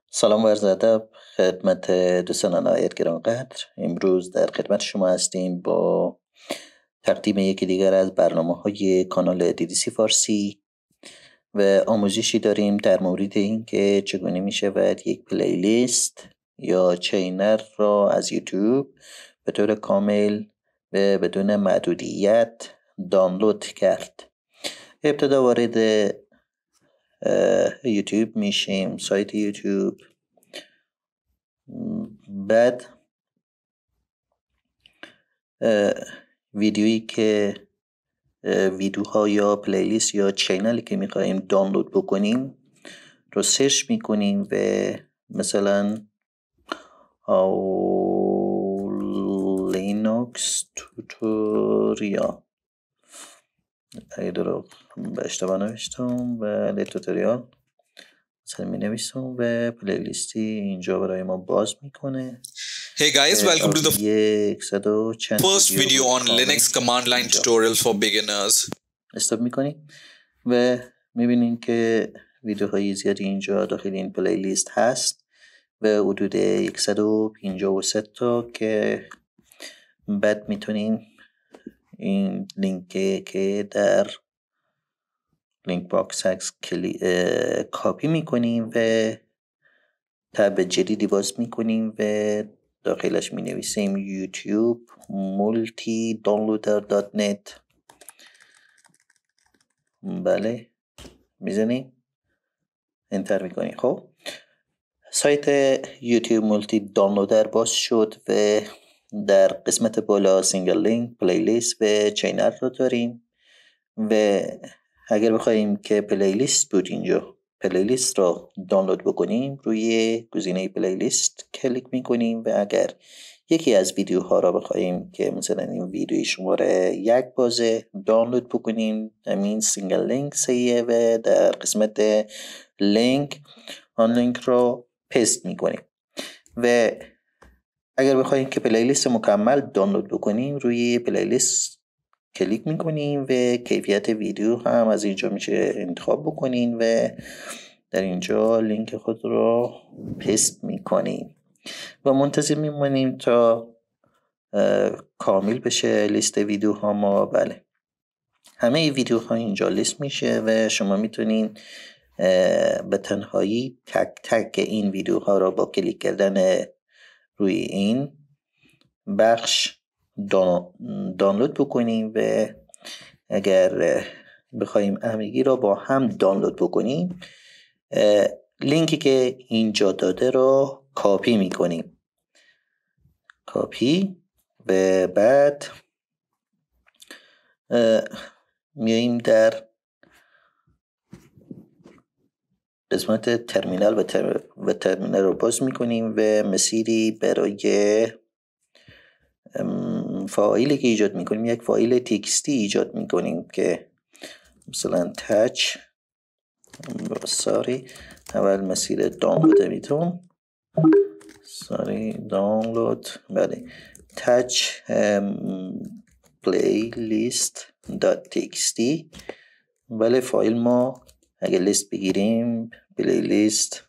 سلام و عرض ادب خدمت دوستان نهایت گرانقدر. امروز در خدمت شما هستیم با تقدیم یکی دیگر از برنامه‌های کانال DDC فارسی و آموزشی داریم در مورد اینکه چگونه می‌شود یک پلیلیست یا چینر را از یوتیوب به طور کامل و بدون محدودیت دانلود کرد. ابتدا وارد یوتیوب میشیم، سایت یوتیوب. بعد ویدیوها یا پلیلیست یا چینلی که میخواییم دانلود بکنیم رو سرچ میکنیم و مثلا لینوکس توتوریال، اگه درو به اشتباه نوشتم، بله توتوریال مثلا می نویسم و پلیلیستی اینجا برای ما باز میکنه. Hey guys, welcome to the first video on Linux command line tutorial for beginners. استاپ میکنیم و میبینیم که ویدیوهای زیادی اینجا داخل این پلیلیست هست و حدود 153 تا که بعد میتونیم این لینک که در لینک باکس هست کاپی میکنیم و تب جدیدی باز میکنیم و داخلش مینویسیم یوتیوب multidownloader.net. بله میزنیم انتر میکنیم. خب سایت یوتیوب مولتی دانلودر باز شد و در قسمت بالا سینگل لینک، پلیلیست و چینر رو داریم و اگر بخوایم که پلیلیست بود اینجا پلیلیست را دانلود بکنیم روی گزینه پلیلیست کلیک میکنیم و اگر یکی از ویدیوها را بخوایم که مثلا این ویدیوی شماره 1 بازه دانلود بکنیم، همین سینگل لینک سیه و در قسمت لینک آن لینک را پست میکنیم و اگر بخوایم که پلیلیست مکمل دانلود بکنیم روی پلیلیست کلیک میکنیم و کیفیت ویدیو هم از اینجا میشه انتخاب بکنین و در اینجا لینک خود را پست میکنیم و منتظر میمونیم تا کامل بشه لیست ویدیوها ما. بله همه ویدیوها اینجا لیست میشه و شما میتونین به تنهایی تک تک این ویدیوها را با کلیک کردن روی این بخش دانلود بکنیم و اگر بخوایم همگی را با هم دانلود بکنیم لینکی که اینجا داده را کاپی میکنیم، کاپی و بعد میاییم در قسمت ترمینال و ترمینال رو باز میکنیم و مسیری برای فایلی که ایجاد میکنیم، یک فایل تکستی ایجاد میکنیم که مثلا تچ اول مسیر دانلود میتون دانلود بله touch playlist.txt. بله فایل ما اگه لیست بگیریم پلیلیست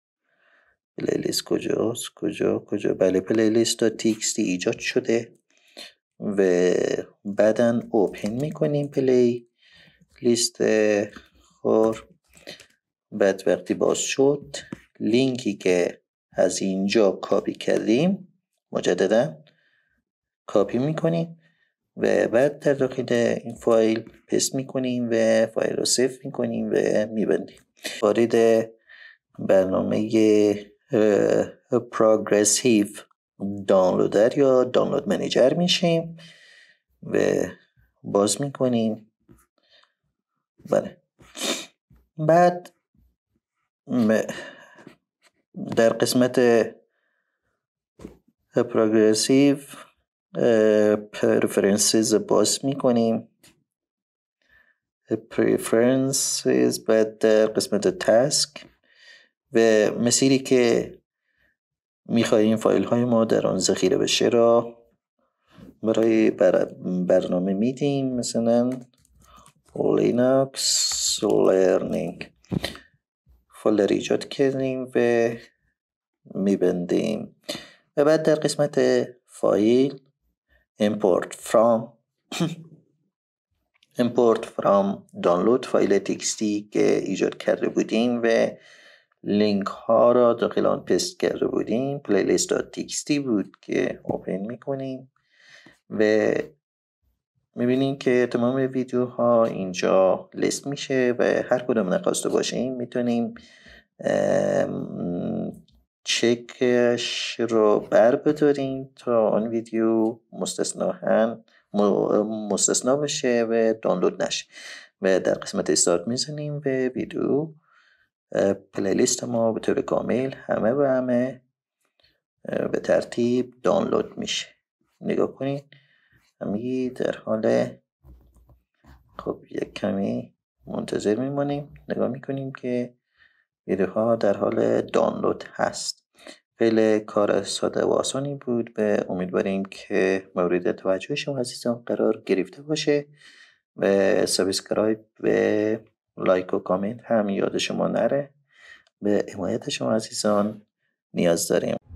کجا بله playlist.txt ایجاد شده و بعداً اوپن میکنیم پلی لیست خور. بعد وقتی باز شد لینکی که از اینجا کاپی کردیم مجددا کاپی میکنیم و بعد در داخل این فایل پست میکنیم و فایل رو سیو میکنیم و میبندیم. وارد برنامه پروگرسیو دانلودر یا دانلود منیجر میشیم و باز میکنیم. بله بعد در قسمت پروگرسیو پرفرنسز باز میکنیم، پرفرنسز. بعد در قسمت تاسک و مسیری که میخواییم فایل های ما در آن ذخیره بشه را برای برنامه میدیم، مثلا لینوکس لرنینگ فولدر ایجاد کردیم و میبندیم و بعد در قسمت فایل import from download فایل تکستی که ایجاد کرده بودیم و لینک ها را داخل آن پست کرده بودیم. playlist.txt بود که اوپن میکنیم و میبینیم که تمام ویدیوها اینجا لیست میشه و هر کدوم نخواسته باشیم میتونیم چکش رو بر بداریم تا آن ویدیو مستثنا بشه و دانلود نشه و در قسمت استارت میزنیم و ویدیو پلیلیست ما به طور کامل همه به ترتیب دانلود میشه. نگاه کنید همگی در حال خب یک کمی منتظر میمونیم، نگاه میکنیم که ویدیوها در حال دانلود هست. خیلی کار ساده و آسانی بود و امیدواریم که مورد توجه شما عزیزان قرار گرفته باشه و سابسکرایب و لایک و کامنت هم یاد شما نره. به حمایت شما عزیزان نیاز داریم.